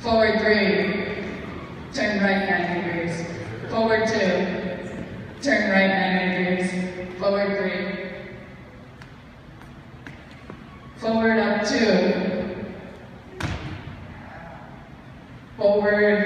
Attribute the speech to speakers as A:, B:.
A: Forward 3. Turn right 90 degrees. Forward 2. Turn right 90 degrees. Forward 3. Forward up 2. Forward